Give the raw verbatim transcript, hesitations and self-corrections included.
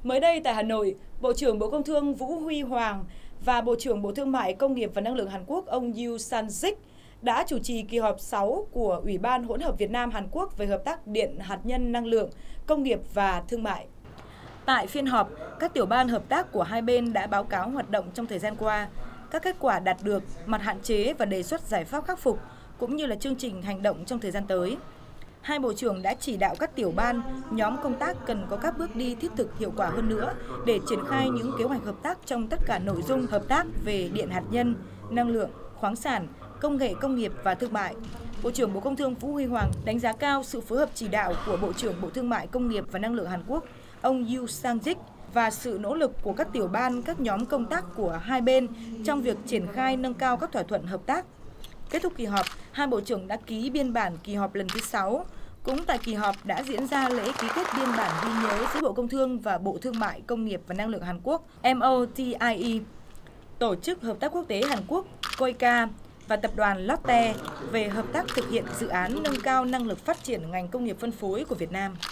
Mới đây tại Hà Nội, Bộ trưởng Bộ Công Thương Vũ Huy Hoàng và Bộ trưởng Bộ Thương mại Công nghiệp và Năng lượng Hàn Quốc ông Yoo Sang-sik đã chủ trì kỳ họp sáu của Ủy ban hỗn hợp Việt Nam-Hàn Quốc về hợp tác điện hạt nhân năng lượng, công nghiệp và thương mại. Tại phiên họp, các tiểu ban hợp tác của hai bên đã báo cáo hoạt động trong thời gian qua, các kết quả đạt được, mặt hạn chế và đề xuất giải pháp khắc phục, cũng như là chương trình hành động trong thời gian tới. Hai bộ trưởng đã chỉ đạo các tiểu ban, nhóm công tác cần có các bước đi thiết thực hiệu quả hơn nữa để triển khai những kế hoạch hợp tác trong tất cả nội dung hợp tác về điện hạt nhân, năng lượng, khoáng sản, công nghệ công nghiệp và thương mại. Bộ trưởng Bộ Công Thương Vũ Huy Hoàng đánh giá cao sự phối hợp chỉ đạo của Bộ trưởng Bộ Thương mại Công nghiệp và Năng lượng Hàn Quốc, ông Yoo Sang-sik và sự nỗ lực của các tiểu ban, các nhóm công tác của hai bên trong việc triển khai nâng cao các thỏa thuận hợp tác. Kết thúc kỳ họp, hai bộ trưởng đã ký biên bản kỳ họp lần thứ sáu. Cũng tại kỳ họp đã diễn ra lễ ký kết biên bản ghi nhớ giữa Bộ Công Thương và Bộ Thương mại Công nghiệp và Năng lượng Hàn Quốc M O T I E, Tổ chức Hợp tác Quốc tế Hàn Quốc C O I C A và Tập đoàn Lotte về hợp tác thực hiện dự án nâng cao năng lực phát triển ngành công nghiệp phân phối của Việt Nam.